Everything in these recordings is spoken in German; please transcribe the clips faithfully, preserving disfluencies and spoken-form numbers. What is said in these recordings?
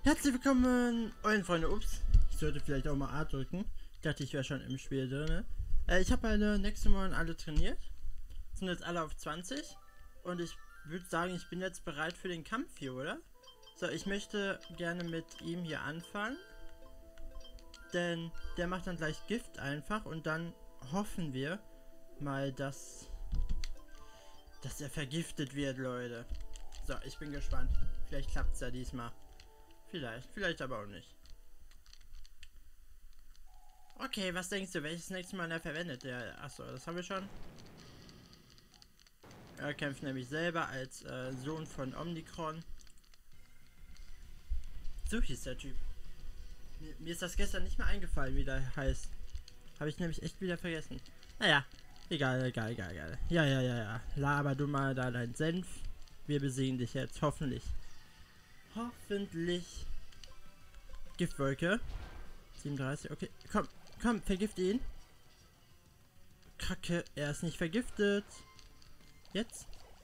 Herzlich willkommen, euren Freunde. Ups, ich sollte vielleicht auch mal A drücken. Ich dachte, ich wäre schon im Spiel drin. Äh, ich habe meine Nexomon alle trainiert. Sind jetzt alle auf zwanzig. Und ich würde sagen, ich bin jetzt bereit für den Kampf hier, oder? So, ich möchte gerne mit ihm hier anfangen. Denn der macht dann gleich Gift einfach. Und dann hoffen wir mal, dass, dass er vergiftet wird, Leute. So, ich bin gespannt. Vielleicht klappt es ja diesmal. Vielleicht, vielleicht aber auch nicht. Okay, was denkst du, welches nächste Mal er verwendet? Der, achso, das haben wir schon. Er kämpft nämlich selber als äh, Sohn von Omikron. So hieß der Typ. Mir, mir ist das gestern nicht mehr eingefallen, wie der heißt. Habe ich nämlich echt wieder vergessen. Naja, egal, egal, egal, egal. Ja, ja, ja, ja. Laber du mal da dein Senf. Wir besiegen dich jetzt, hoffentlich. Hoffentlich. Giftwolke. siebenunddreißig, okay. Komm, komm, vergift ihn. Kacke, er ist nicht vergiftet. Jetzt?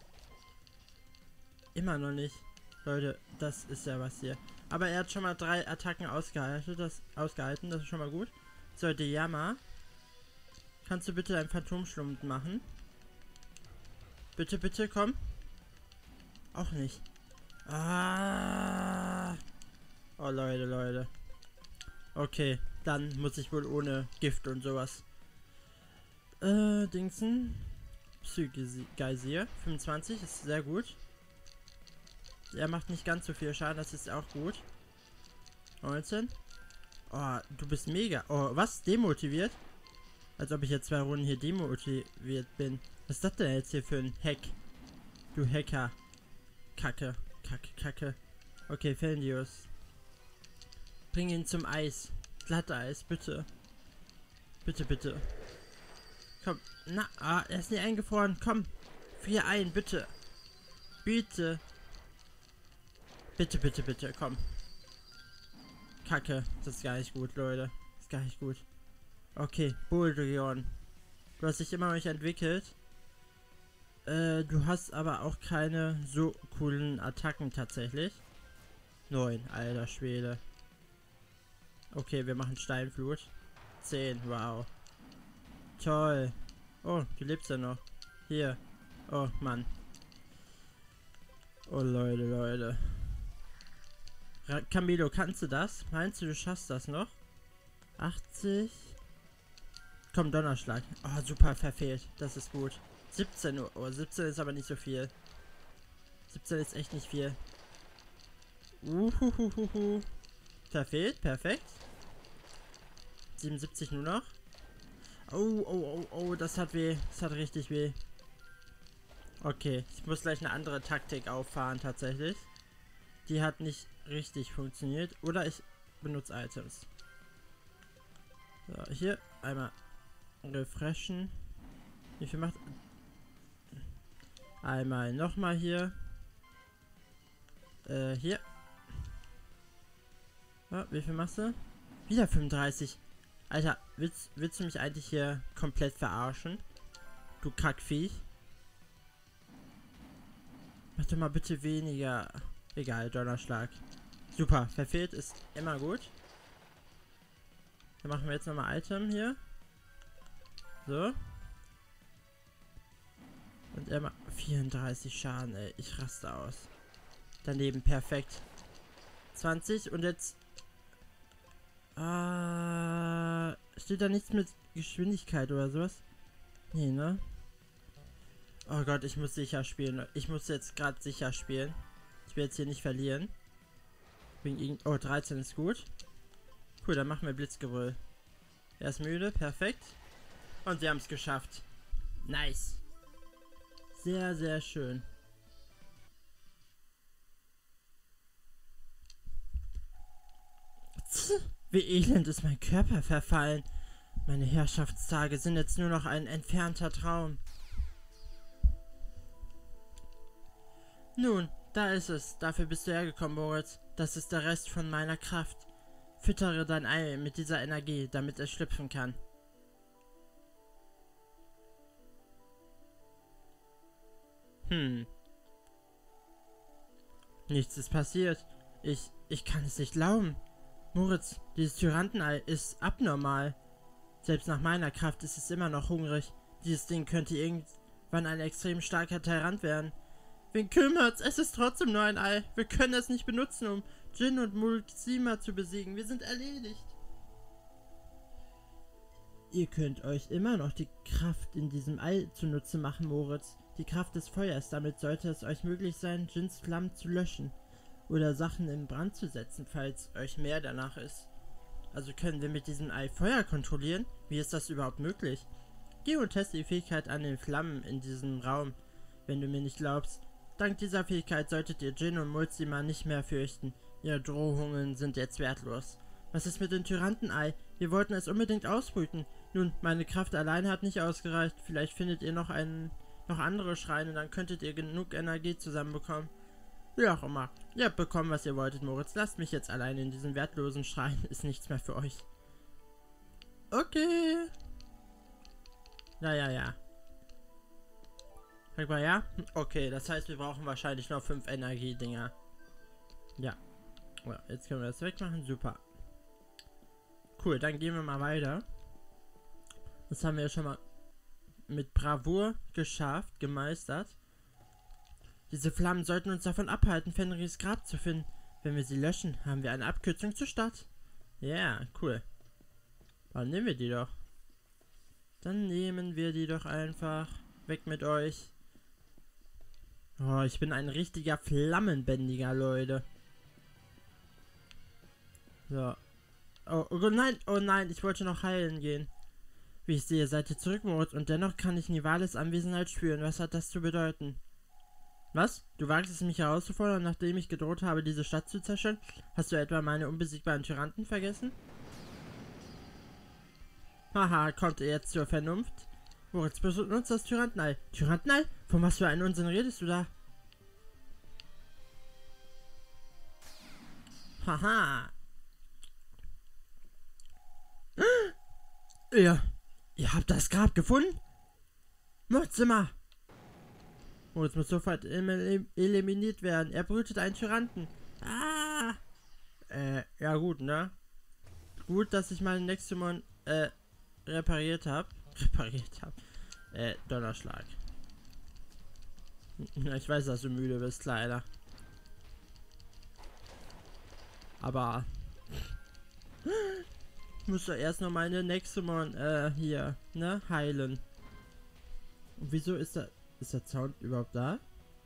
Immer noch nicht. Leute, das ist ja was hier. Aber er hat schon mal drei Attacken ausgehalten. Das, ausgehalten, das ist schon mal gut. So, Deyama. Kannst du bitte einen Phantomschlumpf machen? Bitte, bitte, komm. Auch nicht. Ah. Oh, Leute, Leute. Okay, dann muss ich wohl ohne Gift und sowas. Äh, Dingsen. Psygeysir. fünfundzwanzig ist sehr gut. Er macht nicht ganz so viel Schaden, das ist auch gut. neunzehn. Oh, du bist mega. Oh, was? Demotiviert? Als ob ich jetzt zwei Runden hier demotiviert bin. Was ist das denn jetzt hier für ein Hack? Du Hacker. Kacke, kacke, kacke. Okay, Feldius. Bring ihn zum Eis. Glatteis, bitte. Bitte, bitte. Komm. Na, ah, er ist nicht eingefroren. Komm. Frier ein, bitte. Bitte. Bitte, bitte, bitte, komm. Kacke. Das ist gar nicht gut, Leute. Das ist gar nicht gut. Okay, Buldrion. Du hast dich immer noch nicht entwickelt. Äh, du hast aber auch keine so coolen Attacken tatsächlich. neun, alter Schwede. Okay, wir machen Steinflut. zehn, wow. Toll. Oh, du lebst ja noch. Hier. Oh, Mann. Oh, Leute, Leute. Ra Camilo, kannst du das? Meinst du, du schaffst das noch? achtzig. Komm, Donnerschlag. Oh, super, verfehlt. Das ist gut. siebzehn Uhr. Oh, siebzehn ist aber nicht so viel. siebzehn ist echt nicht viel. Uhuhuhuhu. Verfehlt, perfekt. siebenundsiebzig nur noch. Oh, oh, oh, oh, das hat weh. Das hat richtig weh. Okay, ich muss gleich eine andere Taktik auffahren tatsächlich. Die hat nicht richtig funktioniert. Oder ich benutze Items. So, hier einmal refreshen. Wie viel macht... Einmal nochmal hier. Äh, hier. Oh, wie viel machst du? Wieder fünfunddreißig. Alter, willst, willst du mich eigentlich hier komplett verarschen? Du Kackviech. Mach doch mal bitte weniger. Egal, Donnerschlag. Super, verfehlt ist immer gut. Dann machen wir jetzt nochmal Item hier. So. Und er macht vierunddreißig Schaden, ey. Ich raste aus. Daneben, perfekt. zwanzig und jetzt... Ah, steht da nichts mit Geschwindigkeit oder sowas? Nee, ne? Oh Gott, ich muss sicher spielen. Ich muss jetzt gerade sicher spielen. Ich will jetzt hier nicht verlieren. Oh, dreizehn ist gut. Cool, dann machen wir Blitzgebrüll. Er ist müde, perfekt. Und wir haben es geschafft. Nice. Sehr, sehr schön. Wie elend ist mein Körper verfallen. Meine Herrschaftstage sind jetzt nur noch ein entfernter Traum. Nun, da ist es. Dafür bist du hergekommen, Moritz. Das ist der Rest von meiner Kraft. Füttere dein Ei mit dieser Energie, damit es schlüpfen kann. Hm. Nichts ist passiert. Ich, ich kann es nicht glauben. Moritz, dieses Tyrantenei ist abnormal. Selbst nach meiner Kraft ist es immer noch hungrig. Dieses Ding könnte irgendwann ein extrem starker Tyrant werden. Wen kümmert's? Es ist trotzdem nur ein Ei. Wir können es nicht benutzen, um Jin und Mulzima zu besiegen. Wir sind erledigt. Ihr könnt euch immer noch die Kraft in diesem Ei zunutze machen, Moritz. Die Kraft des Feuers. Damit sollte es euch möglich sein, Jins Flammen zu löschen. Oder Sachen in Brand zu setzen, falls euch mehr danach ist. Also können wir mit diesem Ei Feuer kontrollieren? Wie ist das überhaupt möglich? Geh und teste die Fähigkeit an den Flammen in diesem Raum. Wenn du mir nicht glaubst, dank dieser Fähigkeit solltet ihr Jin und Mulzima nicht mehr fürchten. Ihre Drohungen sind jetzt wertlos. Was ist mit dem Tyrantenei? Wir wollten es unbedingt ausbrüten. Nun, meine Kraft alleine hat nicht ausgereicht. Vielleicht findet ihr noch einen, noch andere Schreine, dann könntet ihr genug Energie zusammenbekommen. Wie auch immer. Ihr habt bekommen, was ihr wolltet, Moritz. Lasst mich jetzt alleine in diesem wertlosen Schrein. Ist nichts mehr für euch. Okay. Ja, ja, ja. Sag mal, ja? Okay, das heißt, wir brauchen wahrscheinlich noch fünf Energiedinger. Ja. Ja, jetzt können wir das wegmachen. Super. Cool, dann gehen wir mal weiter. Das haben wir ja schon mal mit Bravour geschafft, gemeistert. Diese Flammen sollten uns davon abhalten, Fenris Grab zu finden. Wenn wir sie löschen, haben wir eine Abkürzung zur Stadt. Ja, yeah, cool. Dann nehmen wir die doch. Dann nehmen wir die doch einfach. Weg mit euch. Oh, ich bin ein richtiger Flammenbändiger, Leute. So. Oh, oh nein, oh nein, ich wollte noch heilen gehen. Wie ich sehe, seid ihr zurück, Moritz, und dennoch kann ich Nivales Anwesenheit spüren. Was hat das zu bedeuten? Was? Du wagst es, mich herauszufordern, nachdem ich gedroht habe, diese Stadt zu zerstören? Hast du etwa meine unbesiegbaren Tyranten vergessen? Haha, kommt ihr jetzt zur Vernunft? Moritz, benutzt das Tyrantenei. Tyrantenei? Von was für einen Unsinn redest du da? Haha. Ihr, ihr habt das Grab gefunden? Mulzima! Moritz muss sofort elim eliminiert werden. Er brütet einen Tyranten. Ah! Äh, ja gut, ne? Gut, dass ich meinen Nexumon, äh, repariert habe. Repariert habe. Äh, Donnerschlag. Ich weiß, dass du müde bist, leider. Aber... Ich muss doch erst noch meine Nexumon, äh, hier, ne, heilen. Und wieso ist da... Ist der Sound überhaupt da?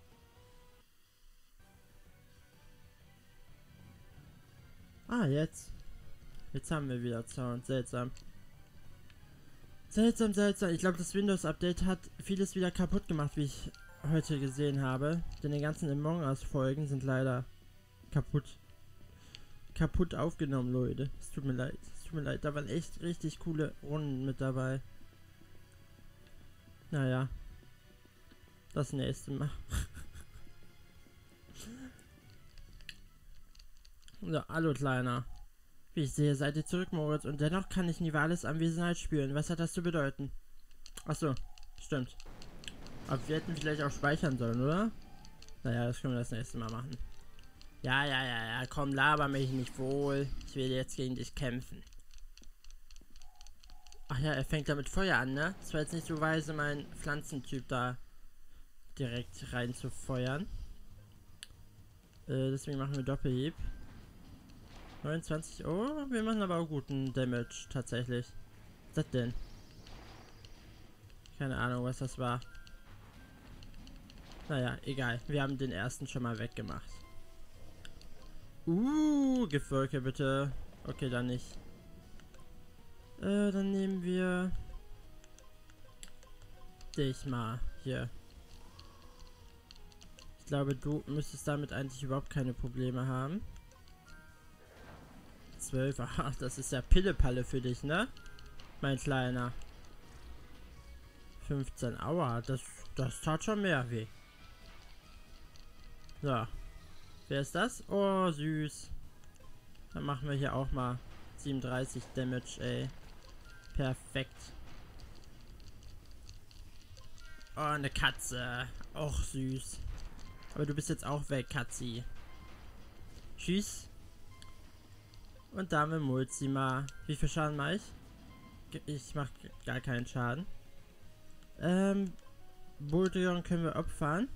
Ah, jetzt. Jetzt haben wir wieder Sound. Seltsam. Seltsam, seltsam. Ich glaube, das Windows-Update hat vieles wieder kaputt gemacht, wie ich heute gesehen habe. Denn die ganzen Among Us-Folgen sind leider kaputt. Kaputt aufgenommen, Leute. Es tut mir leid. Es tut mir leid. Da waren echt richtig coole Runden mit dabei. Naja. Das nächste Mal. So, hallo Kleiner. Wie ich sehe, seid ihr zurück, Moritz, und dennoch kann ich Nivales Anwesenheit spüren. Was hat das zu bedeuten? Achso, stimmt. Aber wir hätten vielleicht auch speichern sollen, oder? Naja, das können wir das nächste Mal machen. Ja, ja, ja, ja, komm, laber mich nicht wohl. Ich will jetzt gegen dich kämpfen. Ach ja, er fängt da mit Feuer an, ne? Das war jetzt nicht so weise, mein Pflanzentyp da direkt rein zu feuern. Äh, deswegen machen wir Doppelhieb. neunundzwanzig. Oh, wir machen aber auch guten Damage tatsächlich. Was ist das denn? Keine Ahnung, was das war. Naja, egal. Wir haben den ersten schon mal weggemacht. Uh, Giftwolke bitte. Okay, dann nicht. Äh, dann nehmen wir dich mal hier. Ich glaube, du müsstest damit eigentlich überhaupt keine Probleme haben. zwölf, aha, das ist ja Pillepalle für dich, ne? Mein Kleiner. fünfzehn, aua, das, das tat schon mehr weh. So. Wer ist das? Oh, süß. Dann machen wir hier auch mal siebenunddreißig Damage, ey. Perfekt. Oh, eine Katze. Och, süß. Aber du bist jetzt auch weg, Katzi. Tschüss. Und damit Mulzima. Wie viel Schaden mache ich? Ich mache gar keinen Schaden. Ähm, Buldrion können wir opfern.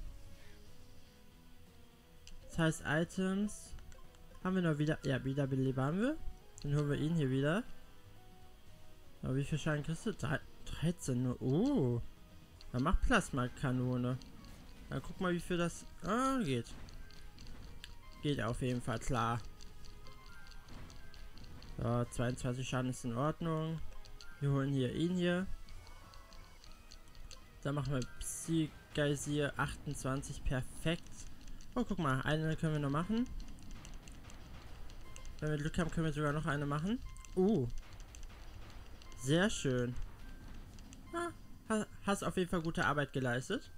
Das heißt, Items haben wir noch wieder. Ja, Wiederbeleben haben wir. Dann holen wir ihn hier wieder. Aber wie viel Schaden kriegst du? dreizehn nur. Oh. Dann macht Plasma-Kanone. Dann guck mal, wie viel das. Ah, geht. Geht auf jeden Fall klar. So, zweiundzwanzig Schaden ist in Ordnung. Wir holen hier ihn hier. Dann machen wir Psy-Geysir achtundzwanzig. Perfekt. Oh, guck mal. Eine können wir noch machen. Wenn wir Glück haben, können wir sogar noch eine machen. Uh. Sehr schön. Ah, hast auf jeden Fall gute Arbeit geleistet.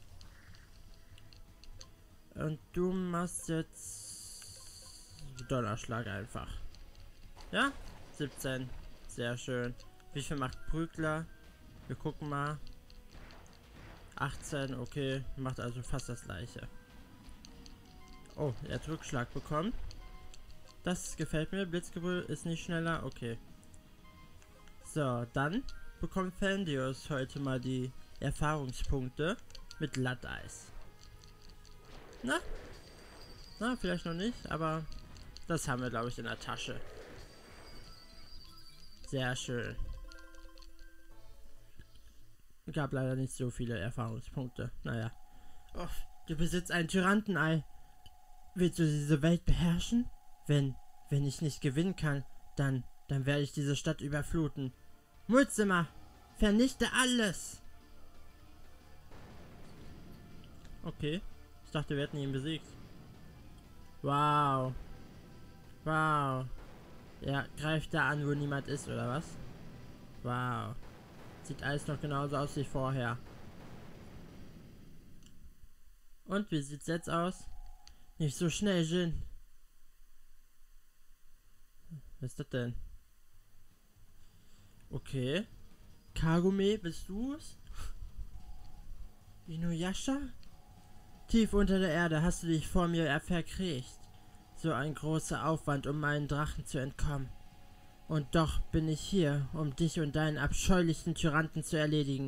Und du machst jetzt Donnerschlag einfach. Ja? siebzehn. Sehr schön. Wie viel macht Prügler? Wir gucken mal. achtzehn, okay. Macht also fast das gleiche. Oh, er hat Rückschlag bekommen. Das gefällt mir. Blitzgebrüll ist nicht schneller. Okay. So, dann bekommt Fendius heute mal die Erfahrungspunkte mit Latteis. Na? Na, vielleicht noch nicht, aber das haben wir, glaube ich, in der Tasche. Sehr schön. Gab leider nicht so viele Erfahrungspunkte. Naja. Oh, du besitzt ein Tyrantenei. Willst du diese Welt beherrschen? Wenn, wenn ich nicht gewinnen kann, dann, dann werde ich diese Stadt überfluten. Mulzima, vernichte alles! Okay. Ich dachte, wir hätten ihn besiegt. Wow. Wow. Ja, greift da an, wo niemand ist, oder was? Wow. Sieht alles noch genauso aus wie vorher. Und wie sieht's jetzt aus? Nicht so schnell, Jin. Was ist das denn? Okay. Kagome, bist du's? Inuyasha? Tief unter der Erde hast du dich vor mir verkriecht. So ein großer Aufwand, um meinen Drachen zu entkommen. Und doch bin ich hier, um dich und deinen abscheulichen Tyranten zu erledigen.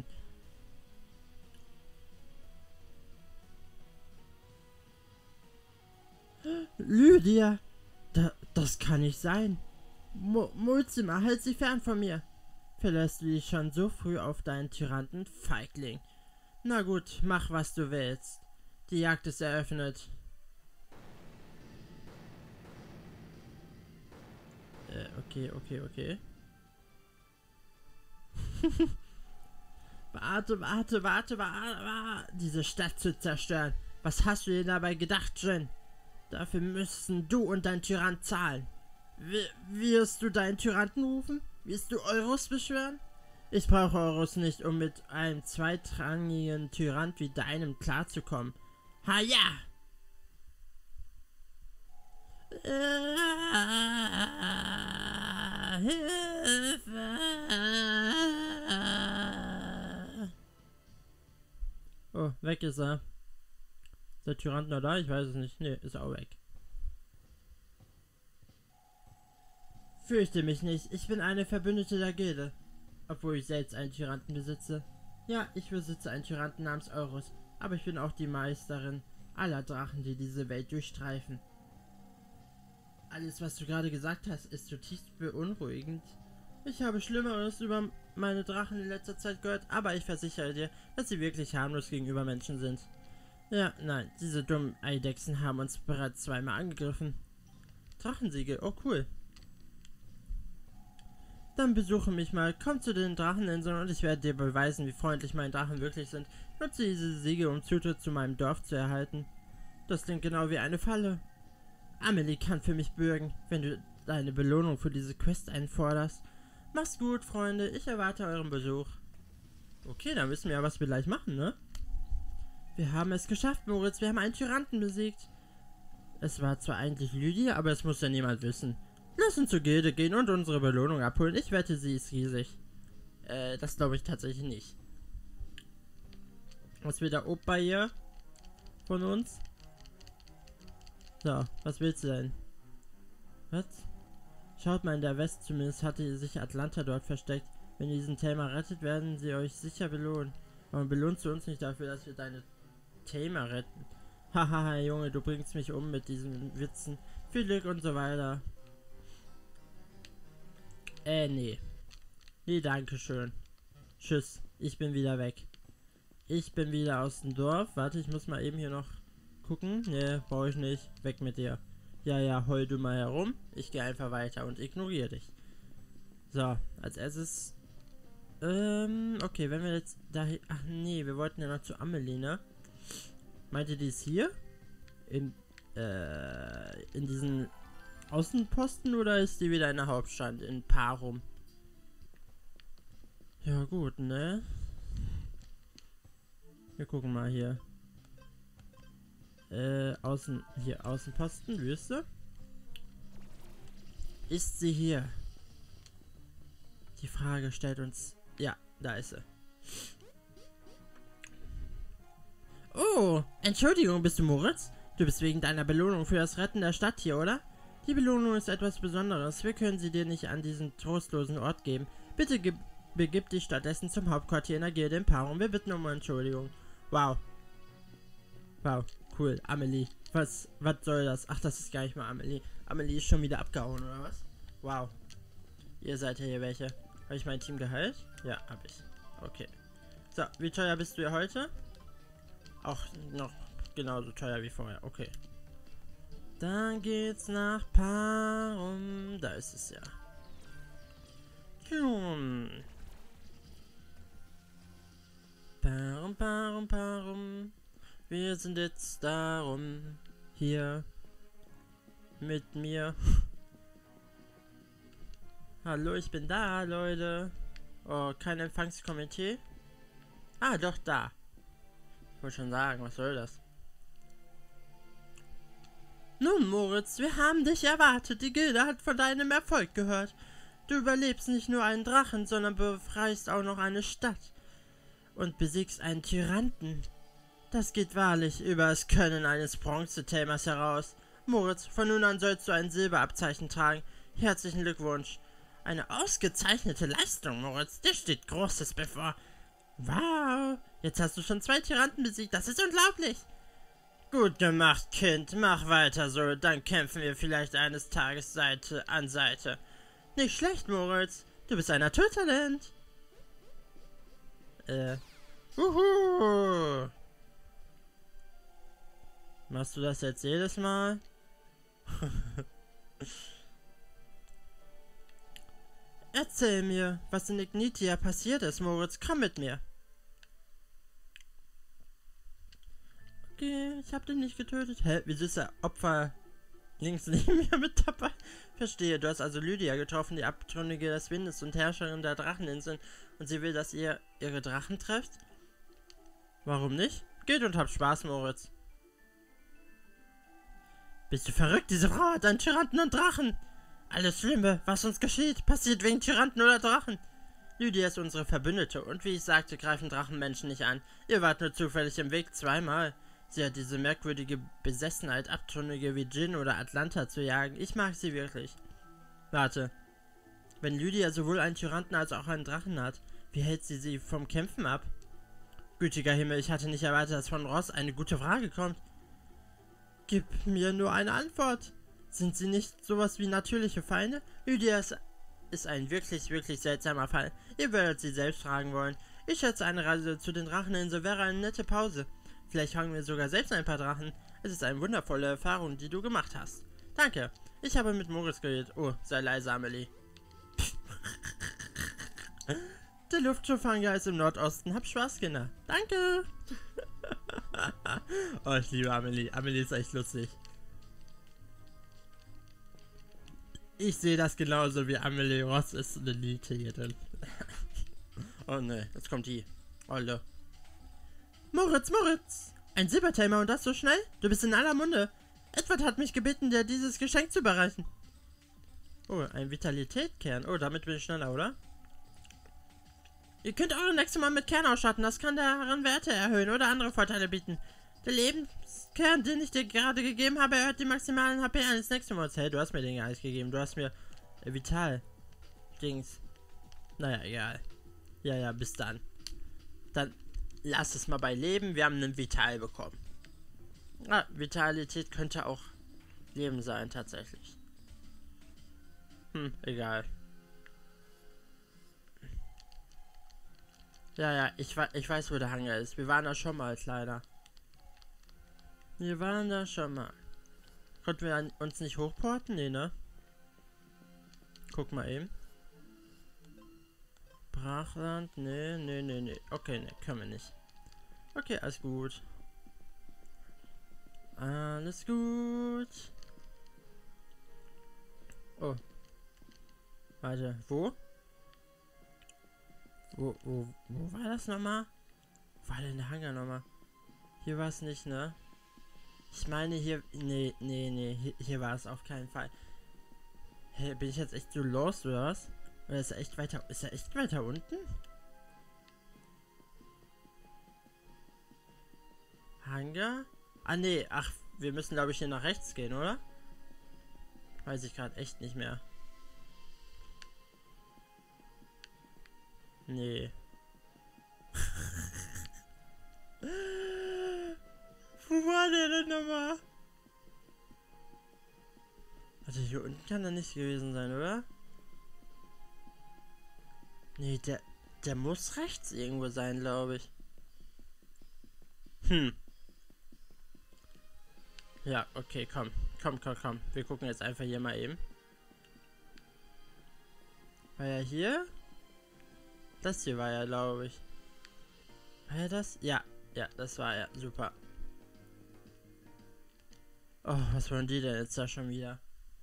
Lydia! Da, das kann nicht sein. Mo Mulzima, halt sie fern von mir. Verlässt du dich schon so früh auf deinen Tyranten, Feigling? Na gut, mach was du willst. Die Jagd ist eröffnet. Äh, okay, okay, okay. warte, warte, warte, warte, warte. Diese Stadt zu zerstören. Was hast du dir dabei gedacht, Jin? Dafür müssen du und dein Tyrann zahlen. W wirst du deinen Tyranten rufen? Wirst du Euros beschwören? Ich brauche Euros nicht, um mit einem zweitrangigen Tyrant wie deinem klarzukommen. Ha ja! Äh, Hilfe! Oh, weg ist er. Ist der Tyranten noch da? Ich weiß es nicht. Ne, ist auch weg. Fürchte mich nicht. Ich bin eine Verbündete der Gilde. Obwohl ich selbst einen Tyranten besitze. Ja, ich besitze einen Tyranten namens Euros. Aber ich bin auch die Meisterin aller Drachen, die diese Welt durchstreifen. Alles, was du gerade gesagt hast, ist zutiefst beunruhigend. Ich habe Schlimmeres über meine Drachen in letzter Zeit gehört, aber ich versichere dir, dass sie wirklich harmlos gegenüber Menschen sind. Ja, nein, diese dummen Eidechsen haben uns bereits zweimal angegriffen. Drachensiegel, oh cool. Dann besuche mich mal, komm zu den Dracheninseln und ich werde dir beweisen, wie freundlich meine Drachen wirklich sind. Nutze diese Siege, um Zutritt zu meinem Dorf zu erhalten. Das klingt genau wie eine Falle. Amelie kann für mich bürgen, wenn du deine Belohnung für diese Quest einforderst. Mach's gut, Freunde, ich erwarte euren Besuch. Okay, dann wissen wir ja, was wir gleich machen, ne? Wir haben es geschafft, Moritz, wir haben einen Tyranten besiegt. Es war zwar eigentlich Lydia, aber es muss ja niemand wissen. Lass uns zur Gilde gehen und unsere Belohnung abholen. Ich wette, sie ist riesig. Äh, das glaube ich tatsächlich nicht. Was will der Opa hier von uns? So, was willst du denn? Was? Schaut mal in der West, zumindest hatte sich Atlanta dort versteckt. Wenn ihr diesen Tamer rettet, werden sie euch sicher belohnen. Warum belohnst du uns nicht dafür, dass wir deine Tamer retten? Hahaha, Junge, du bringst mich um mit diesen Witzen. Viel Glück und so weiter. Äh, nee. Nee, danke schön. Tschüss, ich bin wieder weg. Ich bin wieder aus dem Dorf. Warte, ich muss mal eben hier noch gucken. Nee, brauche ich nicht. Weg mit dir. Ja, ja, heul du mal herum. Ich gehe einfach weiter und ignoriere dich. So, als erstes... Ähm, okay, wenn wir jetzt dahin... Ach nee, wir wollten ja noch zu Amelie, ne? Meint ihr, die ist hier? In, äh, in diesen Außenposten oder ist die wieder in der Hauptstadt? In Parum? Ja, gut, ne? Wir gucken mal hier. Äh, außen, hier, Außenposten, Wüste. Ist sie hier? Die Frage stellt uns... Ja, da ist sie. Oh, Entschuldigung, bist du Moritz? Du bist wegen deiner Belohnung für das Retten der Stadt hier, oder? Die Belohnung ist etwas Besonderes. Wir können sie dir nicht an diesen trostlosen Ort geben. Bitte gib, begib dich stattdessen zum Hauptquartier in der Gilde in Parum. Wir bitten um Entschuldigung. Wow. Wow, cool. Amelie. Was, was soll das? Ach, das ist gar nicht mal Amelie. Amelie ist schon wieder abgehauen, oder was? Wow. Ihr seid ja hier welche. Habe ich mein Team geheilt? Ja, habe ich. Okay. So, wie teuer bist du ja heute? Auch noch genauso teuer wie vorher. Okay. Dann geht's nach Parum. Da ist es ja. Hm. Parum, Parum, Parum. Wir sind jetzt darum hier mit mir. Hallo, ich bin da, Leute. Oh, kein Empfangskomitee. Ah, doch, da. Ich wollte schon sagen, was soll das? Nun, Moritz, wir haben dich erwartet. Die Gilde hat von deinem Erfolg gehört. Du überlebst nicht nur einen Drachen, sondern befreist auch noch eine Stadt. Und besiegst einen Tyranten. Das geht wahrlich über das Können eines Bronzetamers heraus. Moritz, von nun an sollst du ein Silberabzeichen tragen. Herzlichen Glückwunsch. Eine ausgezeichnete Leistung, Moritz. Dir steht Großes bevor. Wow, jetzt hast du schon zwei Tyranten besiegt. Das ist unglaublich. Gut gemacht, Kind. Mach weiter so. Dann kämpfen wir vielleicht eines Tages Seite an Seite. Nicht schlecht, Moritz. Du bist ein Naturtalent. Äh. Uhu. Machst du das jetzt jedes Mal? Erzähl mir, was in Ignitia passiert ist, Moritz. Komm mit mir. Okay, ich hab den nicht getötet. Hä, wieso ist der Opfer links neben mir mit dabei? Verstehe, du hast also Lydia getroffen, die Abtrünnige des Windes und Herrscherin der Dracheninseln. Und sie will, dass ihr ihre Drachen trefft? Warum nicht? Geht und habt Spaß, Moritz. Bist du verrückt? Diese Frau hat einen Tyranten und Drachen. Alles Schlimme, was uns geschieht, passiert wegen Tyranten oder Drachen. Lydia ist unsere Verbündete und wie ich sagte, greifen Drachen Menschen nicht an. Ihr wart nur zufällig im Weg zweimal. Sie hat diese merkwürdige Besessenheit, Abtrünnige wie Jin oder Atlanta zu jagen. Ich mag sie wirklich. Warte. Wenn Lydia sowohl einen Tyranten als auch einen Drachen hat, wie hält sie sie vom Kämpfen ab? Gütiger Himmel, ich hatte nicht erwartet, dass von Ross eine gute Frage kommt. Gib mir nur eine Antwort. Sind sie nicht sowas wie natürliche Feinde? Lydia ist, ist ein wirklich, wirklich seltsamer Fall. Ihr werdet sie selbst fragen wollen. Ich schätze, eine Reise zu den Dracheninseln wäre eine nette Pause. Vielleicht fangen wir sogar selbst ein paar Drachen. Es ist eine wundervolle Erfahrung, die du gemacht hast. Danke. Ich habe mit Moritz geredet. Oh, sei leise, Amelie. Der Luftschiffanger ist im Nordosten. Hab Spaß, Kinder. Danke. Oh, ich liebe Amelie. Amelie ist echt lustig. Ich sehe das genauso wie Amelie. Ross ist eine Niete hier drin. Oh ne, jetzt kommt die. Olle. Moritz, Moritz! Ein Silbertamer und das so schnell? Du bist in aller Munde. Edward hat mich gebeten, dir dieses Geschenk zu überreichen. Oh, ein Vitalitätkern. Oh, damit bin ich schneller, oder? Ihr könnt eure nächste Mal mit Kern ausstatten. Das kann deren Werte erhöhen oder andere Vorteile bieten. Der Lebenskern, den ich dir gerade gegeben habe, erhöht die maximalen H P eines nächsten Monats. Hey, du hast mir den gar nicht gegeben. Du hast mir äh, Vital. Dings. Naja, egal. Ja, ja, bis dann. Dann lass es mal bei Leben. Wir haben einen Vital bekommen. Ah, Vitalität könnte auch Leben sein, tatsächlich. Hm, egal. Ja, ja, ich, ich weiß, wo der Hangar ist. Wir waren da schon mal, kleiner. Wir waren da schon mal. Konnten wir uns nicht hochporten? Nee, ne? Guck mal eben. Brachland? Nee, nee, nee, nee. Okay, ne, können wir nicht. Okay, alles gut. Alles gut. Oh. Warte, wo? Wo, wo, wo war das nochmal? Wo war denn der Hangar nochmal? Hier war es nicht, ne? Ich meine hier... Nee, nee, nee. Hier, hier war es auf keinen Fall. Hey, bin ich jetzt echt so lost, oder was? Oder ist er echt weiter... Ist er echt weiter unten? Hangar? Ah, nee. Ach, wir müssen, glaube ich, hier nach rechts gehen, oder? Weiß ich gerade echt nicht mehr. Nee. Wo war der denn nochmal? Also hier unten kann er nicht gewesen sein, oder? Nee, der, der muss rechts irgendwo sein, glaube ich. Hm. Ja, okay, komm. Komm, komm, komm. Wir gucken jetzt einfach hier mal eben. War ja hier? Das hier war ja, glaube ich. War ja das? Ja, ja, das war ja super. Oh, was wollen die denn jetzt da schon wieder?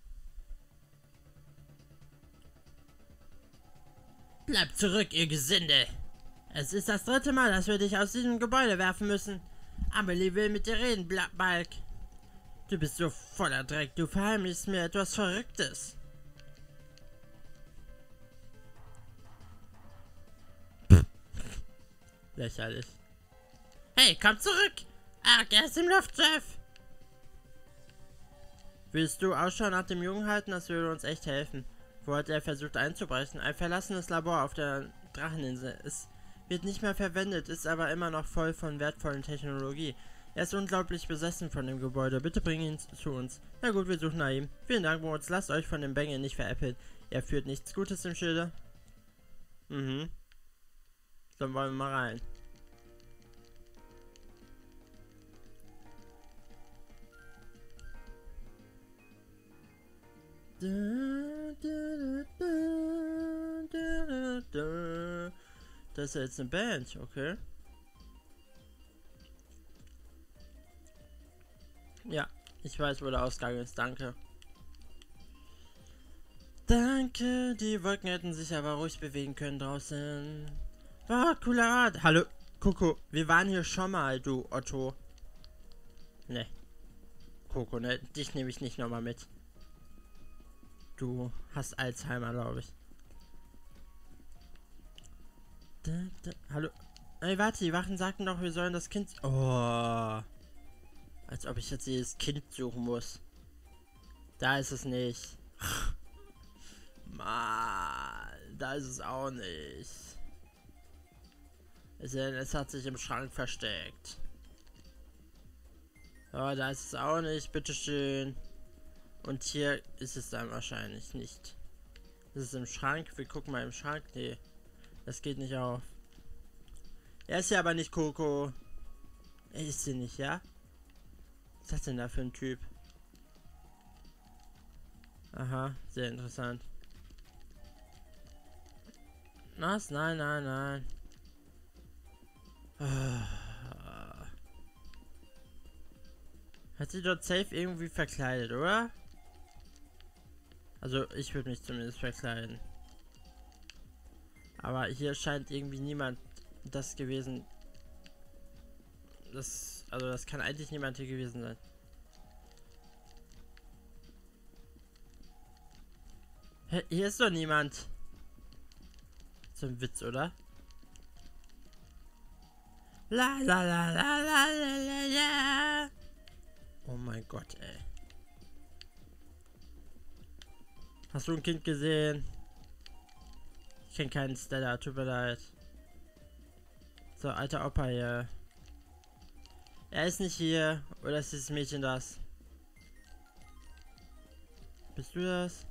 Bleib zurück, ihr Gesinde! Es ist das dritte Mal, dass wir dich aus diesem Gebäude werfen müssen. Amelie will mit dir reden, Bla Balk. Du bist so voller Dreck, du verheimlichst mir etwas Verrücktes. Lächerlich. Hey, komm zurück! Ah, er ist im Luftschiff! Willst du Ausschau nach dem Jungen halten? Das würde uns echt helfen. Wo hat er versucht einzubrechen? Ein verlassenes Labor auf der Dracheninsel. Es wird nicht mehr verwendet, ist aber immer noch voll von wertvollen Technologie. Er ist unglaublich besessen von dem Gebäude. Bitte bring ihn zu uns. Na gut, wir suchen nach ihm. Vielen Dank, Moritz. Lasst euch von dem Bengel nicht veräppeln. Er führt nichts Gutes im Schilde. Mhm. Dann wollen wir mal rein. Das ist jetzt eine Band, okay. Ja, ich weiß, wo der Ausgang ist, danke. Danke, die Wolken hätten sich aber ruhig bewegen können draußen. War cooler Art. Hallo, Coco, wir waren hier schon mal, du Otto. Ne. Coco, ne, dich nehme ich nicht nochmal mit. Du hast Alzheimer, glaube ich. Da, da, hallo. Ey, warte, die Wachen sagten doch, wir sollen das Kind... Oh. Als ob ich jetzt dieses Kind suchen muss. Da ist es nicht. Mann, da ist es auch nicht. Es, es hat sich im Schrank versteckt. Oh, da ist es auch nicht, bitteschön. Und hier ist es dann wahrscheinlich nicht. Ist es im Schrank? Wir gucken mal im Schrank. Nee, das geht nicht auf. Er ist ja aber nicht Coco. Er ist sie nicht, ja? Was ist das denn da für ein Typ? Aha, sehr interessant. Was? Nein, nein, nein. Hat sie dort safe irgendwie verkleidet, oder? Also, ich würde mich zumindest verkleiden. Aber hier scheint irgendwie niemand das gewesen. Das, also das kann eigentlich niemand hier gewesen sein. Hä, hier ist doch niemand. So ein Witz, oder? La la la la la la la la. Oh mein Gott, ey. Hast du ein Kind gesehen? Ich kenne keinen Stella, tut mir leid. So, alter Opa hier. Er ist nicht hier. Oder ist dieses Mädchen das? Bist du das?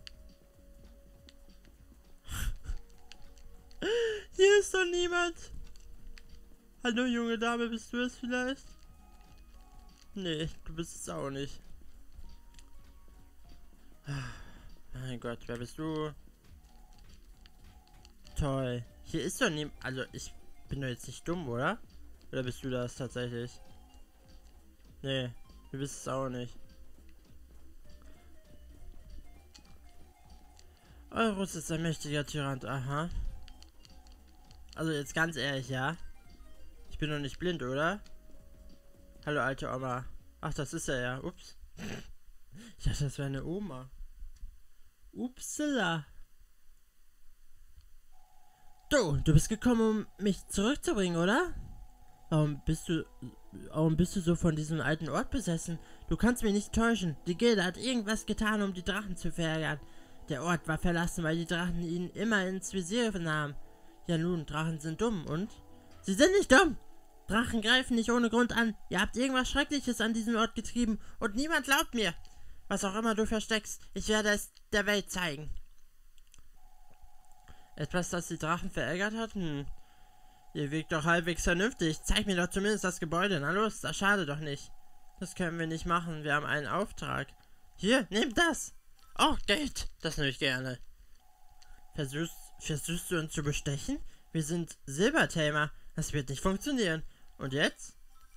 Hier ist doch niemand. Hallo junge Dame, bist du es vielleicht? Nee, du bist es auch nicht. Mein Gott, wer bist du? Toll. Hier ist doch niemand. Also ich bin doch jetzt nicht dumm, oder? Oder bist du das tatsächlich? Nee, du bist es auch nicht. Eurus ist ein mächtiger Tyrann, aha. Also jetzt ganz ehrlich, ja? Ich bin doch nicht blind, oder? Hallo, alte Oma. Ach, das ist er ja. Ups. Ich dachte, das wäre eine Oma. Upsala. Du, du bist gekommen, um mich zurückzubringen, oder? Warum bist du... Warum bist du so von diesem alten Ort besessen? Du kannst mich nicht täuschen. Die Gilde hat irgendwas getan, um die Drachen zu verärgern. Der Ort war verlassen, weil die Drachen ihn immer ins Visier nahmen. Ja nun, Drachen sind dumm, und? Sie sind nicht dumm! Drachen greifen nicht ohne Grund an. Ihr habt irgendwas Schreckliches an diesem Ort getrieben und niemand glaubt mir. Was auch immer du versteckst, ich werde es der Welt zeigen. Etwas, das die Drachen verärgert hat? Hm. Ihr wirkt doch halbwegs vernünftig. Zeig mir doch zumindest das Gebäude. Na los, das schadet doch nicht. Das können wir nicht machen. Wir haben einen Auftrag. Hier, nehmt das. Oh, Geld. Das nehme ich gerne. Versuchst, versuchst du uns zu bestechen? Wir sind Silbertamer. Das wird nicht funktionieren. Und jetzt?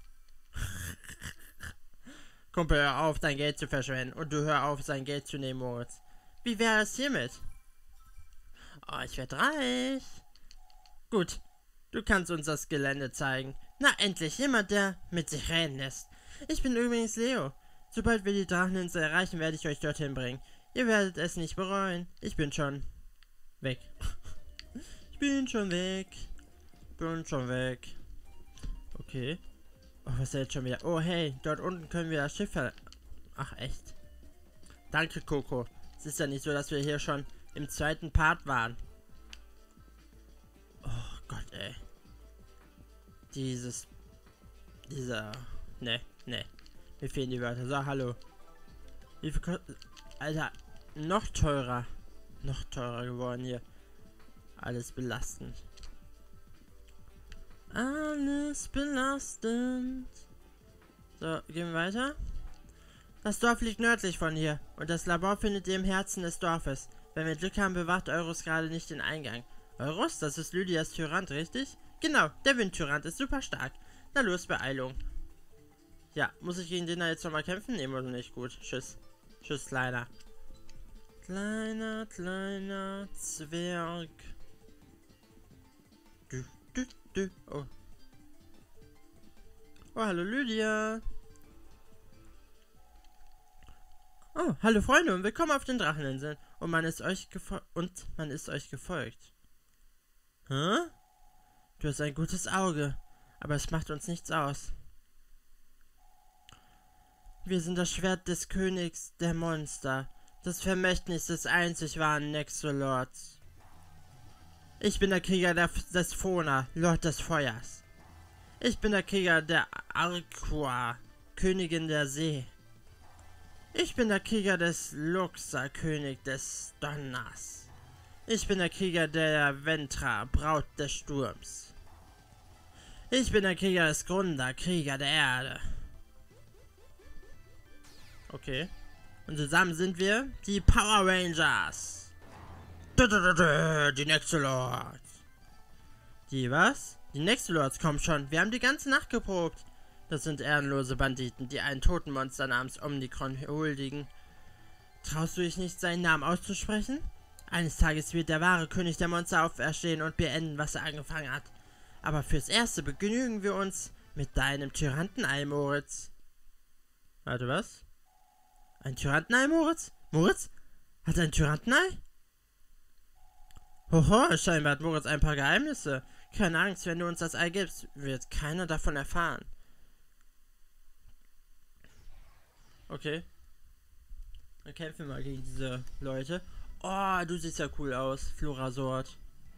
Kumpel, hör auf, dein Geld zu verschwenden. Und du hör auf, sein Geld zu nehmen, Moritz. Wie wäre es hiermit? Oh, ich werde reich. Gut, du kannst uns das Gelände zeigen. Na, endlich jemand, der mit sich reden lässt. Ich bin übrigens Leo. Sobald wir die Dracheninsel erreichen, werde ich euch dorthin bringen. Ihr werdet es nicht bereuen. Ich bin schon weg. Ich bin schon weg. Bin schon weg. Okay. Oh, was ist jetzt schon wieder? Oh, hey, dort unten können wir das Schiff ver... Ach, echt? Danke, Coco. Es ist ja nicht so, dass wir hier schon im zweiten Part waren. Oh Gott, ey. Dieses... Dieser... Ne, ne. Mir fehlen die Wörter. So, hallo. Wie viel kostet... Alter, noch teurer. Noch teurer geworden hier. Alles belastend. Alles belastend. So, gehen wir weiter. Das Dorf liegt nördlich von hier. Und das Labor findet ihr im Herzen des Dorfes. Wenn wir Glück haben, bewacht Eurus gerade nicht den Eingang. Eurus? Das ist Lydias Tyrant, richtig? Genau, der Windtyrant ist super stark. Na los, Beeilung. Ja, muss ich gegen den da jetzt nochmal kämpfen? Nee, oder nicht? Gut, tschüss. Tschüss, kleiner. Kleiner, kleiner Zwerg. Du, du, du. Oh. Oh, hallo Lydia. Oh, hallo Freunde und willkommen auf den Dracheninseln. Und man ist euch gefolgt. Und man ist euch gefolgt. Hä? Du hast ein gutes Auge, aber es macht uns nichts aus. Wir sind das Schwert des Königs der Monster, das Vermächtnis des einzig wahren Nexolords. Ich bin der Krieger der, des Fona, Lord des Feuers. Ich bin der Krieger der Arqua, Königin der See. Ich bin der Krieger des Luxa, König des Donners. Ich bin der Krieger der Ventra, Braut des Sturms. Ich bin der Krieger des Grunda, Krieger der Erde. Okay. Und zusammen sind wir die Power Rangers. Die Nexolords. Die was? Die Nexolords kommen schon. Wir haben die ganze Nacht geprobt. Das sind ehrenlose Banditen, die einen toten Monster namens Omnicron huldigen. Traust du dich nicht, seinen Namen auszusprechen? Eines Tages wird der wahre König der Monster auferstehen und beenden, was er angefangen hat. Aber fürs Erste begnügen wir uns mit deinem Tyrantenei, Moritz. Warte, was? Ein Tyrantenei, Moritz? Moritz? Hat er ein Tyrantenei? Hoho, scheinbar hat Moritz ein paar Geheimnisse. Keine Angst, wenn du uns das Ei gibst, wird keiner davon erfahren. Okay. Dann kämpfen wir mal gegen diese Leute. Oh, du siehst ja cool aus. Florasort.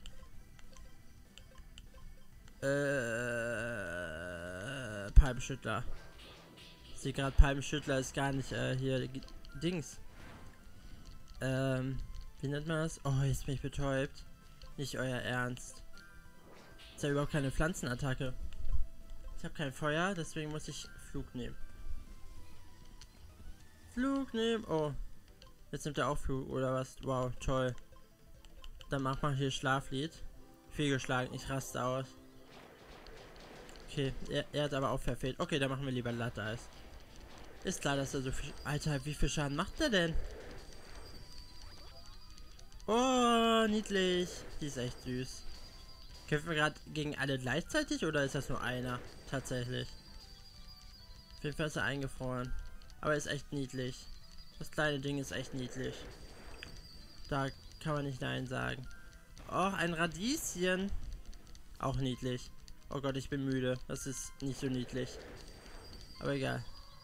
Äh, Palmschüttler. Ich sehe gerade, Palmschüttler ist gar nicht äh, hier Dings. Ähm, wie nennt man das? Oh, jetzt bin ich betäubt. Nicht euer Ernst. Ist ja überhaupt keine Pflanzenattacke. Ich habe kein Feuer, deswegen muss ich Flug nehmen. Flug nehmen. Oh. Jetzt nimmt er auch Flug, oder was? Wow, toll. Dann macht man hier Schlaflied. Fehlgeschlagen, ich raste aus. Okay, er, er hat aber auch verfehlt. Okay, dann machen wir lieber Latte-Eis. Ist klar, dass er so viel... Alter, wie viel Schaden macht er denn? Oh, niedlich. Die ist echt süß. Kämpfen wir gerade gegen alle gleichzeitig oder ist das nur einer? Tatsächlich. Auf jeden Fall ist er eingefroren. Aber ist echt niedlich. Das kleine Ding ist echt niedlich. Da kann man nicht nein sagen. Oh, ein Radieschen. Auch niedlich. Oh Gott, ich bin müde. Das ist nicht so niedlich. Aber egal.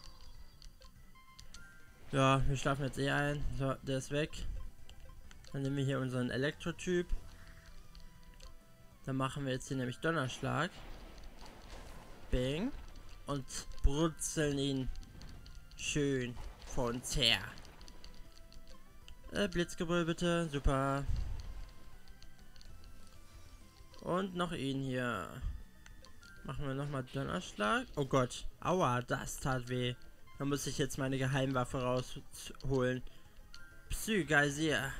Ja, wir schlafen jetzt eh ein. So, der ist weg. Dann nehmen wir hier unseren Elektrotyp. Dann machen wir jetzt hier nämlich Donnerschlag. Bing. Und brutzeln ihn schön vor uns her. Äh, Blitzgebrüll bitte. Super. Und noch ihn hier. Machen wir nochmal Donnerschlag. Oh Gott. Aua, das tat weh. Da muss ich jetzt meine Geheimwaffe rausholen. Psygeisier.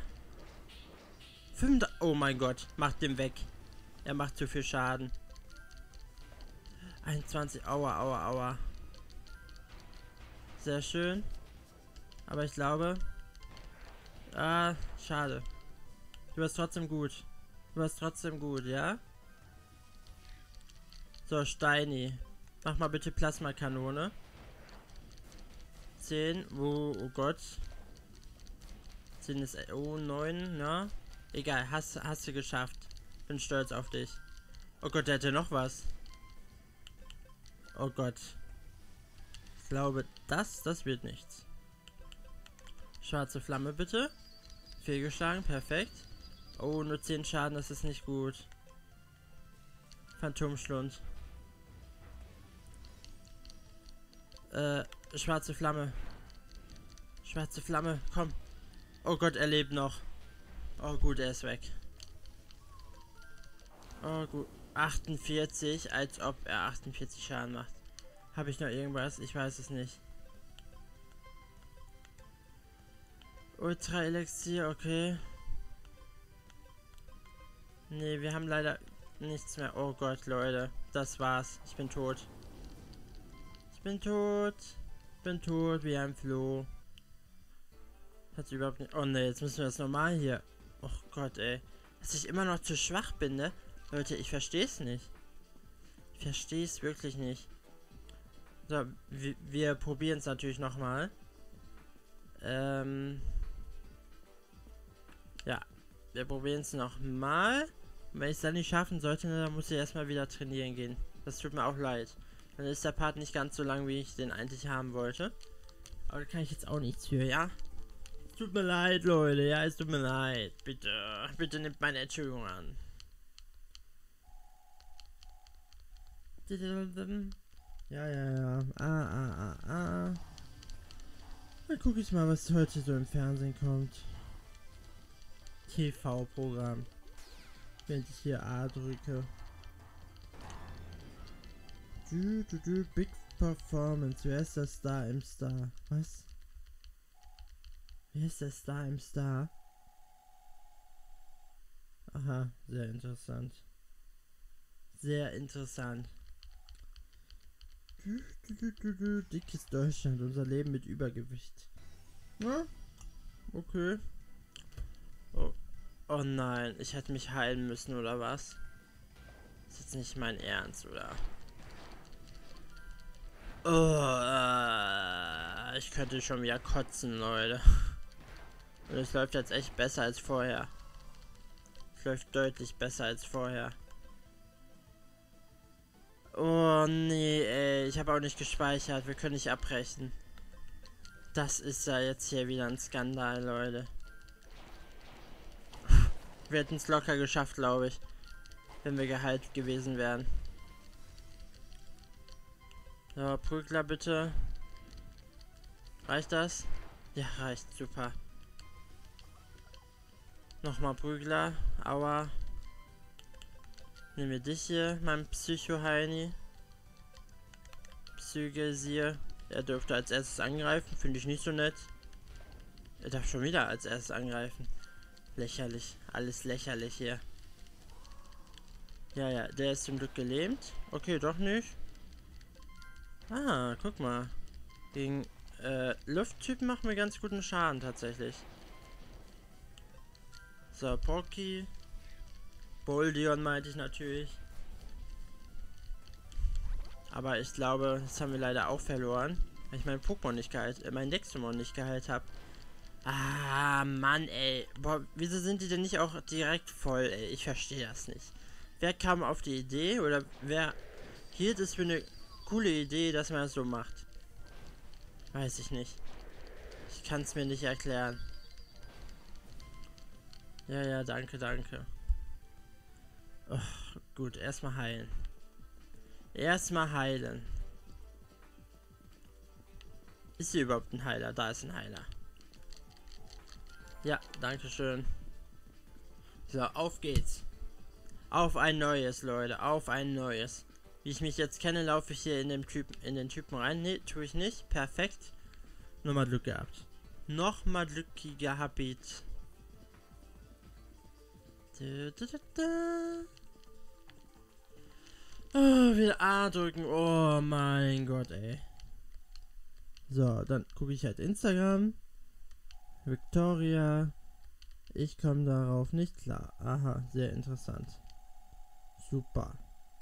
Oh mein Gott. Macht den weg. Er macht zu viel Schaden. einundzwanzig. Aua, aua, aua. Sehr schön. Aber ich glaube... Ah, schade. Du warst trotzdem gut. Du warst trotzdem gut, ja? So, Steini. Mach mal bitte Plasmakanone. zehn. Oh, oh Gott. zehn ist... Oh, neun, na? Egal, hast, hast du geschafft. Bin stolz auf dich. Oh Gott, der hätte noch was. Oh Gott. Ich glaube, das, das wird nichts. Schwarze Flamme bitte. Fehlgeschlagen, perfekt. Oh, nur zehn Schaden, das ist nicht gut. Phantomschlund. Äh, schwarze Flamme. Schwarze Flamme, komm. Oh Gott, er lebt noch. Oh gut, er ist weg. Oh gut. achtundvierzig, als ob er achtundvierzig Schaden macht. Habe ich noch irgendwas? Ich weiß es nicht. Ultra Elixier, okay. Nee, wir haben leider nichts mehr. Oh Gott, Leute. Das war's. Ich bin tot. Ich bin tot. Ich bin tot wie ein Floh. Hat sie überhaupt nicht... Oh ne, jetzt müssen wir das normal hier. Oh Gott, ey. Dass ich immer noch zu schwach bin, ne? Leute, ich verstehe es nicht. Ich verstehe es wirklich nicht. So, wir, wir probieren es natürlich nochmal. Ähm... Ja, wir probieren es nochmal. Wenn ich es dann nicht schaffen sollte, dann muss ich erstmal wieder trainieren gehen. Das tut mir auch leid. Dann ist der Part nicht ganz so lang, wie ich den eigentlich haben wollte. Aber da kann ich jetzt auch nichts für, ja? Es tut mir leid, Leute. Ja, es tut mir leid. Bitte, bitte nimmt meine Entschuldigung an. Ja, ja, ja. Ah, ah, ah, ah. Dann gucke ich mal, was heute so im Fernsehen kommt. T V-Programm. Wenn ich hier A drücke. Du, du, du, Big Performance. Wer ist der Star im Star? Was? Wer ist der Star im Star? Aha, sehr interessant. Sehr interessant. Du, du, du, du, du. Dickes Deutschland. Unser Leben mit Übergewicht. Ja? Okay. Oh. Oh nein, ich hätte mich heilen müssen, oder was? Ist jetzt nicht mein Ernst, oder? Oh, äh, ich könnte schon wieder kotzen, Leute. Und es läuft jetzt echt besser als vorher. Es läuft deutlich besser als vorher. Oh nee, ey. Ich habe auch nicht gespeichert. Wir können nicht abbrechen. Das ist ja jetzt hier wieder ein Skandal, Leute. Wir hätten es locker geschafft, glaube ich. Wenn wir geheilt gewesen wären. So, Prügler bitte. Reicht das? Ja, reicht. Super. Nochmal Prügler. Aua. Nehmen wir dich hier, mein Psycho-Heini. Psygesier. Er dürfte als erstes angreifen. Finde ich nicht so nett. Er darf schon wieder als erstes angreifen. Lächerlich. Alles lächerlich hier. Ja, ja. Der ist zum Glück gelähmt. Okay, doch nicht. Ah, guck mal. Gegen äh, Lufttypen machen wir ganz guten Schaden tatsächlich. So, Porky. Boldion meinte ich natürlich. Aber ich glaube, das haben wir leider auch verloren. Weil ich mein Pokémon nicht geheilt, äh, mein Dexamon nicht geheilt habe. Ah, Mann, ey. Boah, wieso sind die denn nicht auch direkt voll, ey? Ich verstehe das nicht. Wer kam auf die Idee oder wer hielt es für eine coole Idee, dass man das so macht? Weiß ich nicht. Ich kann es mir nicht erklären. Ja, ja, danke, danke. Oh, gut, erstmal heilen. Erstmal heilen. Ist hier überhaupt ein Heiler? Da ist ein Heiler. Ja, danke schön. So, auf geht's. Auf ein neues, Leute. Auf ein neues. Wie ich mich jetzt kenne, laufe ich hier in den Typen, in den Typen rein. Ne, tue ich nicht. Perfekt. Nochmal Glück gehabt. Nochmal Glück gehabt. Da, da, da, da. Oh, wieder A drücken. Oh mein Gott, ey. So, dann gucke ich halt Instagram. Victoria. Ich komme darauf nicht klar. Aha, sehr interessant. Super.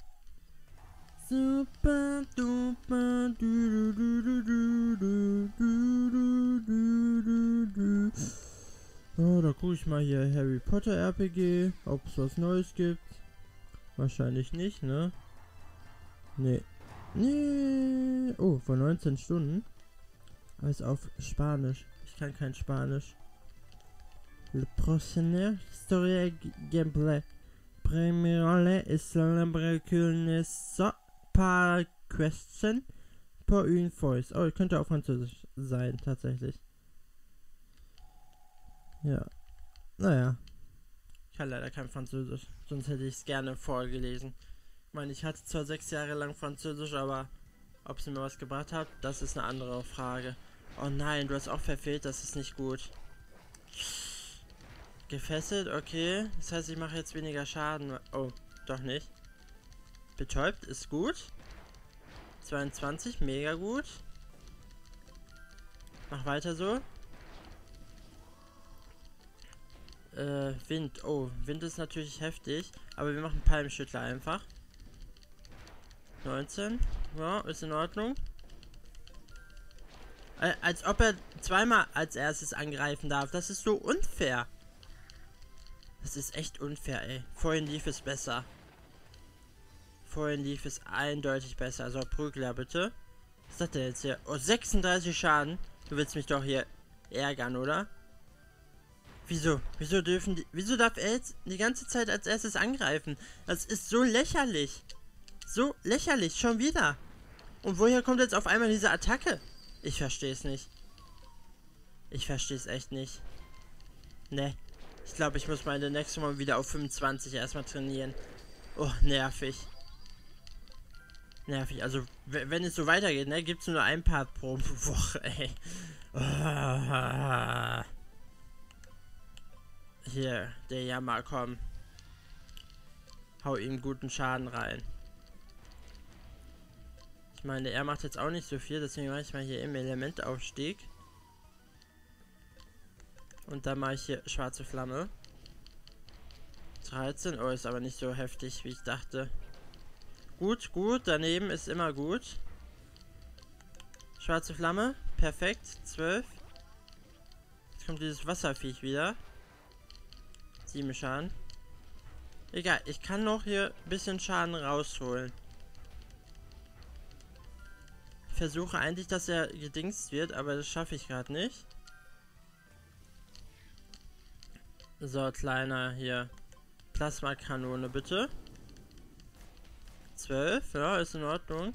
Super, duper, du, du, du, du, du, du, du, du, du. Oh, da gucke ich mal hier Harry Potter R P G, ob es was Neues gibt. Wahrscheinlich nicht, ne? Nee. Nee. Oh, vor neunzehn Stunden. Aber ist auf Spanisch. Ich kann kein Spanisch. Le prochaine historia gameplay. Premierole est célèbre qu'il ne soit pas question pour une voice. Oh, könnte auch Französisch sein, tatsächlich. Ja. Naja. Ich kann leider kein Französisch. Sonst hätte ich es gerne vorgelesen. Ich meine, ich hatte zwar sechs Jahre lang Französisch, aber ob es mir was gebracht hat, das ist eine andere Frage. Oh nein, du hast auch verfehlt, das ist nicht gut. Gefesselt, okay. Das heißt, ich mache jetzt weniger Schaden. Oh, doch nicht. Betäubt ist gut. zweiundzwanzig, mega gut. Mach weiter so. Äh, Wind. Oh, Wind ist natürlich heftig. Aber wir machen Palmschüttler einfach. neunzehn. Ja, ist in Ordnung. Äh, als ob er zweimal als erstes angreifen darf. Das ist so unfair. Das ist echt unfair, ey. Vorhin lief es besser. Vorhin lief es eindeutig besser. Also Prügler, bitte. Was ist das denn jetzt hier? Oh, sechsunddreißig Schaden. Du willst mich doch hier ärgern, oder? Wieso? Wieso dürfen die... Wieso darf er jetzt die ganze Zeit als erstes angreifen? Das ist so lächerlich. So lächerlich. Schon wieder. Und woher kommt jetzt auf einmal diese Attacke? Ich verstehe es nicht. Ich verstehe es echt nicht. Ne. Ich glaube, ich muss meine nächste Mal wieder auf fünfundzwanzig erstmal trainieren. Oh, nervig. Nervig. Also, wenn es so weitergeht, ne, gibt es nur ein Part pro Woche, ey. Oh. Hier, der Jammer, komm. Hau ihm guten Schaden rein. Ich meine, er macht jetzt auch nicht so viel, deswegen mache ich mal hier im Elementaufstieg. Und dann mache ich hier schwarze Flamme. dreizehn. Oh, ist aber nicht so heftig, wie ich dachte. Gut, gut. Daneben ist immer gut. Schwarze Flamme. Perfekt. zwölf. Jetzt kommt dieses Wasserviech wieder. sieben Schaden. Egal, ich kann noch hier ein bisschen Schaden rausholen. versuche eigentlich, dass er gedingst wird, aber das schaffe ich gerade nicht. So, kleiner hier. Plasmakanone, bitte. zwölf, ja, ist in Ordnung.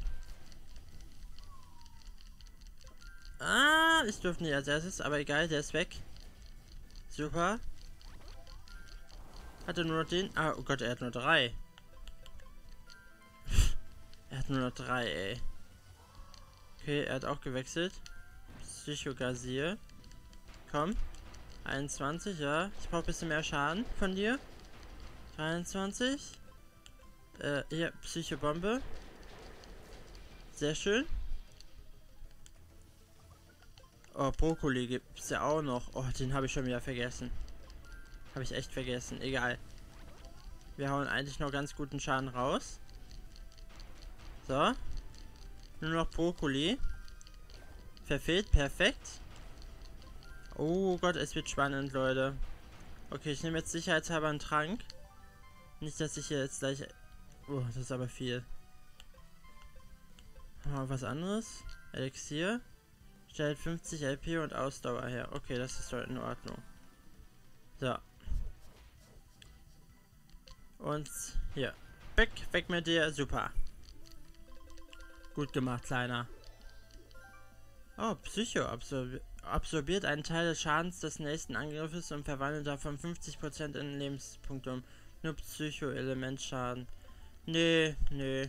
Ah, ich durfte nicht als erstes, aber egal, der ist weg. Super. Hat er nur noch den? Ah, oh Gott, er hat nur drei. Er hat nur noch drei, ey. Okay, er hat auch gewechselt. Psychogasier. Komm. einundzwanzig, ja. Ich brauche ein bisschen mehr Schaden von dir. dreiundzwanzig. Äh, hier, Psychobombe. Sehr schön. Oh, Brokkoli gibt es ja auch noch. Oh, den habe ich schon wieder vergessen. Habe ich echt vergessen. Egal. Wir hauen eigentlich noch ganz guten Schaden raus. So. Nur noch Brokkoli. Verfehlt. Perfekt. Oh Gott, es wird spannend, Leute. Okay, ich nehme jetzt sicherheitshalber einen Trank. Nicht, dass ich hier jetzt gleich... Oh, das ist aber viel. Oh, was anderes? Elixier. Stellt fünfzig L P und Ausdauer her. Okay, das ist doch in Ordnung. So. Und hier. Weg, weg mit dir. Super. Gut gemacht, Kleiner. Oh, Psycho absorbi absorbiert einen Teil des Schadens des nächsten Angriffes und verwandelt davon fünfzig Prozent in Lebenspunkte um. Nur Psycho-Elementschaden. Nee, nee.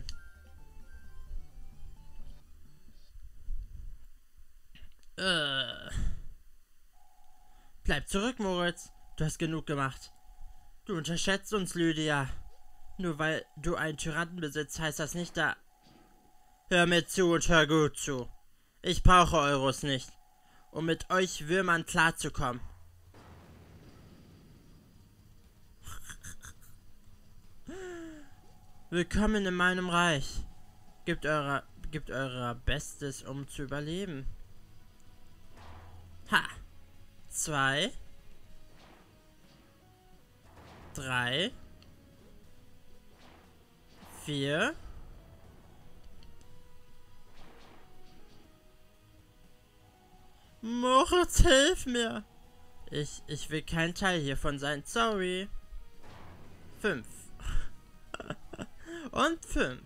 Äh. Bleib zurück, Moritz. Du hast genug gemacht. Du unterschätzt uns, Lydia. Nur weil du einen Tyrannen besitzt, heißt das nicht, da... Hör mir zu und hör gut zu. Ich brauche Euros nicht, um mit euch Würmern klarzukommen. Willkommen in meinem Reich. Gebt eurer, gebt eurer Bestes, um zu überleben. Ha! Zwei. Drei. Vier. Moritz, hilf mir! Ich, ich will kein Teil hiervon sein. Sorry. Fünf. Und fünf.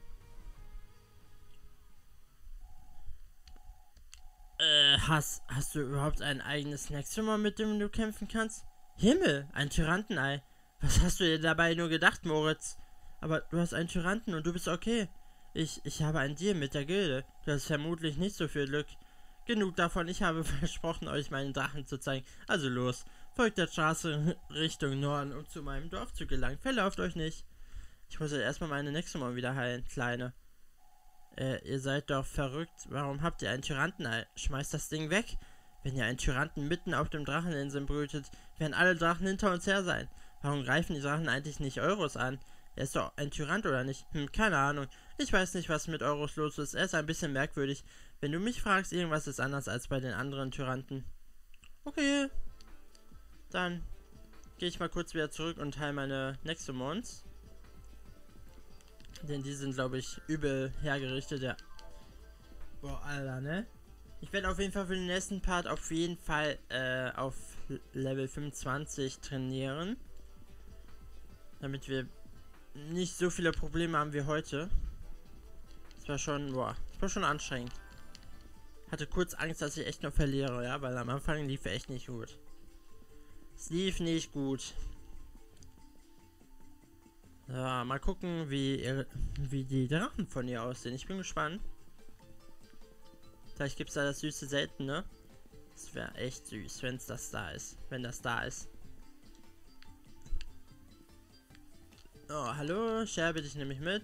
Äh, hast, hast du überhaupt ein eigenes Nexumon, mit dem du kämpfen kannst? Himmel, ein Tyrantenei. Was hast du dir dabei nur gedacht, Moritz? Aber du hast einen Tyranten und du bist okay. Ich, ich habe einen Deal mit der Gilde. Du hast vermutlich nicht so viel Glück. Genug davon, ich habe versprochen, euch meinen Drachen zu zeigen. Also los, folgt der Straße Richtung Norden, um zu meinem Dorf zu gelangen. Verlauft euch nicht. Ich muss jetzt erstmal meine Nexumon wieder heilen, Kleine. Äh, ihr seid doch verrückt. Warum habt ihr einen Tyranten? Schmeißt das Ding weg. Wenn ihr einen Tyranten mitten auf dem Dracheninseln brütet, werden alle Drachen hinter uns her sein. Warum greifen die Drachen eigentlich nicht Euros an? Er ist doch ein Tyrant, oder nicht? Hm, keine Ahnung. Ich weiß nicht, was mit Euros los ist. Er ist ein bisschen merkwürdig. Wenn du mich fragst, irgendwas ist anders als bei den anderen Tyranten. Okay. Dann gehe ich mal kurz wieder zurück und heile meine Nexumons. Denn die sind, glaube ich, übel hergerichtet, ja. Boah, Alter, ne? Ich werde auf jeden Fall für den nächsten Part auf jeden Fall äh, auf Level fünfundzwanzig trainieren. Damit wir nicht so viele Probleme haben wie heute. Das war schon, boah, das war schon anstrengend. Hatte kurz Angst, dass ich echt noch verliere, ja, weil am Anfang lief echt nicht gut. Es lief nicht gut. Ja, mal gucken, wie, ihr, wie die Drachen von ihr aussehen. Ich bin gespannt. Vielleicht gibt es da das süße Seltene. Das wäre echt süß, wenn es das da ist. Wenn das da ist. Oh, hallo, Scherbe, dich nehme ich mit.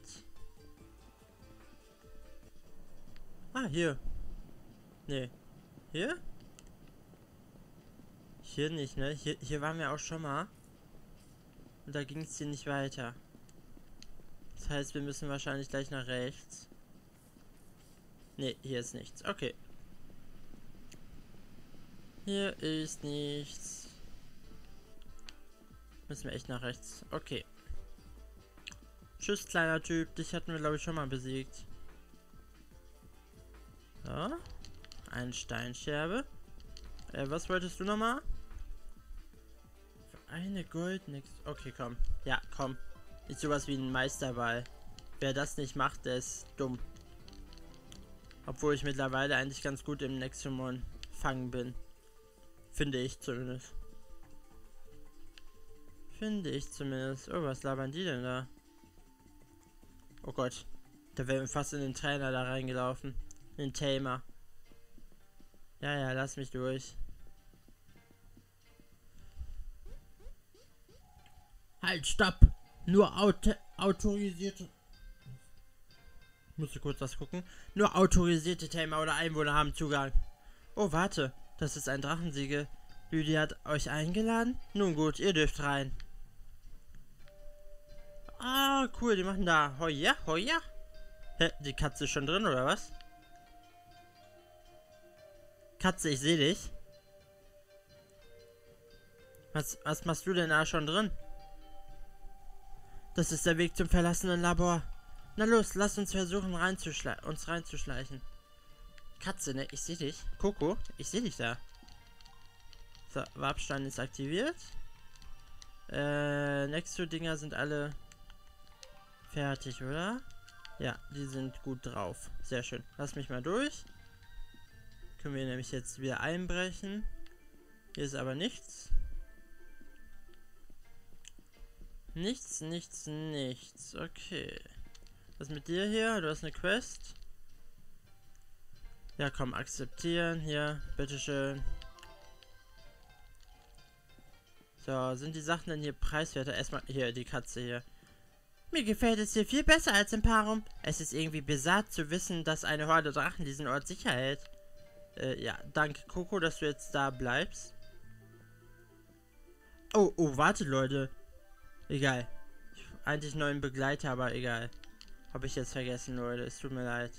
Ah, hier. Nee. Hier? Hier nicht, ne? Hier, hier waren wir auch schon mal. Und da ging es hier nicht weiter. Das heißt, wir müssen wahrscheinlich gleich nach rechts. Ne, hier ist nichts. Okay. Hier ist nichts. Müssen wir echt nach rechts. Okay. Tschüss, kleiner Typ. Dich hatten wir, glaube ich, schon mal besiegt. So. Eine Steinscherbe. Äh, was wolltest du nochmal? Für eine Gold nix. Okay, komm. Ja, komm. Ist sowas wie ein Meisterball. Wer das nicht macht, der ist dumm. Obwohl ich mittlerweile eigentlich ganz gut im Nexomon fangen bin. Finde ich zumindest. Finde ich zumindest. Oh, was labern die denn da? Oh Gott. Da wären wir fast in den Trainer da reingelaufen. In den Tamer. Ja, ja, lass mich durch. Halt, stopp! Nur Auto autorisierte... Ich musste kurz was gucken. Nur autorisierte Tamer oder Einwohner haben Zugang. Oh, warte. Das ist ein Drachensiegel. Lydia hat euch eingeladen? Nun gut, ihr dürft rein. Ah, cool, die machen da Heuer, Heuer. Hä, die Katze ist schon drin, oder was? Katze, ich sehe dich. Was, was machst du denn da schon drin? Das ist der Weg zum verlassenen Labor. Na los, lass uns versuchen, reinzuschle uns reinzuschleichen. Katze, ne? Ich sehe dich. Coco, ich sehe dich da. So, Warpstein ist aktiviert. Äh, Nexo-Dinger sind alle fertig, oder? Ja, die sind gut drauf. Sehr schön. Lass mich mal durch. Können wir nämlich jetzt wieder einbrechen. Hier ist aber nichts. Nichts, nichts, nichts. Okay. Was mit dir hier? Du hast eine Quest. Ja, komm, akzeptieren. Hier, bitteschön. So, sind die Sachen denn hier preiswerter? Erstmal hier, die Katze hier. Mir gefällt es hier viel besser als im Parum. Es ist irgendwie besagt zu wissen, dass eine Horde Drachen diesen Ort sicher hält. Äh, ja, danke Coco, dass du jetzt da bleibst. Oh, oh, warte Leute. Egal. Ich, eigentlich neuen Begleiter, aber egal. Habe ich jetzt vergessen, Leute. Es tut mir leid.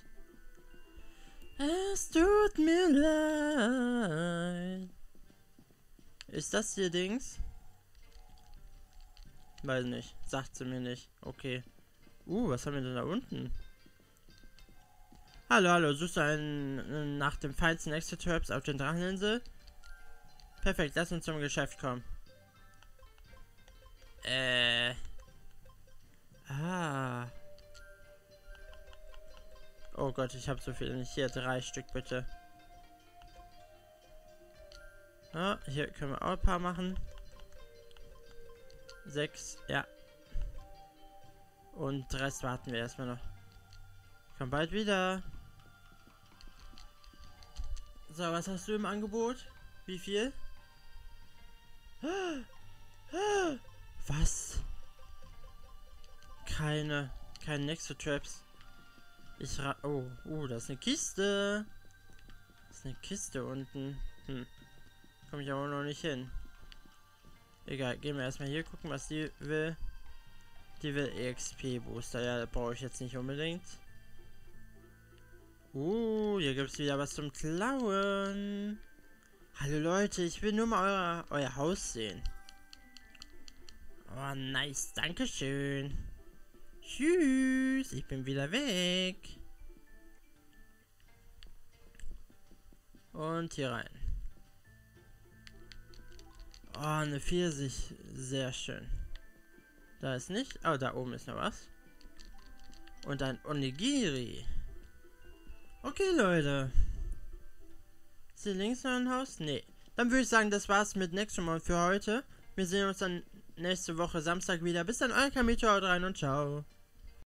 Es tut mir leid. Ist das hier Dings? Weiß nicht. Sagt sie mir nicht. Okay. Uh, was haben wir denn da unten? Hallo, hallo. Suchst du einen nach dem feinsten Extra-Terps auf den Dracheninsel? Perfekt, lass uns zum Geschäft kommen. Äh. Ah. Oh Gott, ich habe so viel nicht. Hier, drei Stück bitte. Ah, hier können wir auch ein paar machen. Sechs, ja. Und den Rest warten wir erstmal noch. Komm bald wieder. So, was hast du im Angebot? Wie viel? Was? Keine, keine Nexo-Traps. Ich ra... Oh, uh, da ist eine Kiste. Das ist eine Kiste unten. Hm. Komme ich aber noch nicht hin. Egal, gehen wir erstmal hier gucken, was die will. Die will E X P-Booster. Ja, brauche ich jetzt nicht unbedingt. Uh, hier gibt es wieder was zum Klauen. Hallo Leute, ich will nur mal euer, euer Haus sehen. Oh, nice. Dankeschön. Tschüss. Ich bin wieder weg. Und hier rein. Oh, eine Pfirsich. Sehr schön. Da ist nicht. Oh, da oben ist noch was. Und ein Onigiri. Okay, Leute. Ist hier links noch ein Haus? Nee. Dann würde ich sagen, das war's mit Nexomon für heute. Wir sehen uns dann nächste Woche Samstag wieder. Bis dann, euer Kamito, haut rein und ciao.